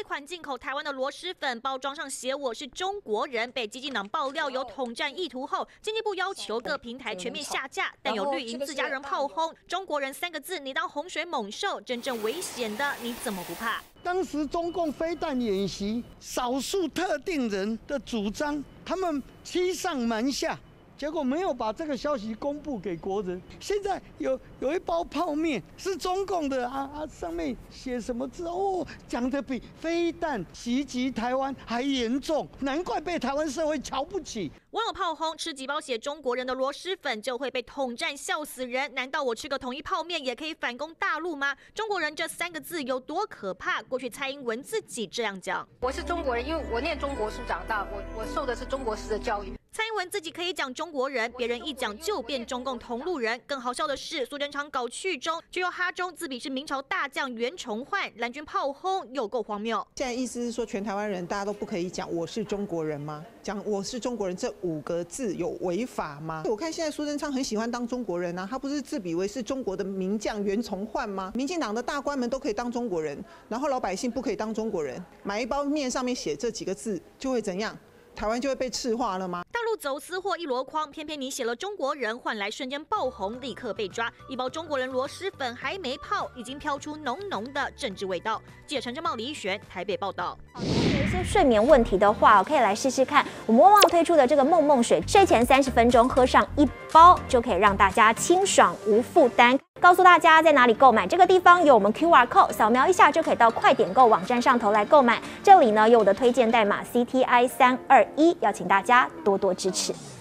款进口台湾的螺蛳粉，包装上写我是中国人，被激进党爆料有统战意图后，经济部要求各平台全面下架，但有绿营自家人炮轰中国人3个字，你当洪水猛兽，真正危险的你怎么不怕？ 当时中共飞弹演习，少数特定人的主张，他们欺上瞒下。 结果没有把这个消息公布给国人。现在有一包泡面是中共的上面写什么字哦，讲得比飞弹袭击台湾还严重，难怪被台湾社会瞧不起。 网友炮轰吃几包写中国人的螺蛳粉就会被统战，笑死人！难道我吃个统一泡面也可以反攻大陆吗？中国人这3个字有多可怕？过去蔡英文自己这样讲： 我是中国人，因为我念中国书长大，我受的是中国式的教育。 蔡英文自己可以讲中国人，别人一讲就变中共同路人。更好笑的是，苏贞昌搞去中，就由哈中自比是明朝大将袁崇焕，蓝军炮轰，有够荒谬。 现在意思是说，全台湾人大家都不可以讲我是中国人吗？讲我是中国人这5个字有违法吗？我看现在苏贞昌很喜欢当中国人啊，他不是自比为是中国的名将袁崇焕吗？民进党的大官们都可以当中国人，然后老百姓不可以当中国人，买一包面上面写这几个字就会怎样？ 台湾就会被赤化了吗？ 大陆走私货一箩筐，偏偏你写了中国人，换来瞬间爆红，立刻被抓。一包中国人螺蛳粉还没泡，已经飘出浓浓的政治味道。记者陈正茂、李一璇台北报道。 有一些睡眠问题的话，可以来试试看我们旺旺推出的这个梦梦水，睡前30分钟喝上1包，就可以让大家清爽无负担。 告诉大家在哪里购买，这个地方有我们 QR code， 扫描一下就可以到快点购网站上头来购买。这里呢有我的推荐代码 CTI321，邀请大家多多支持。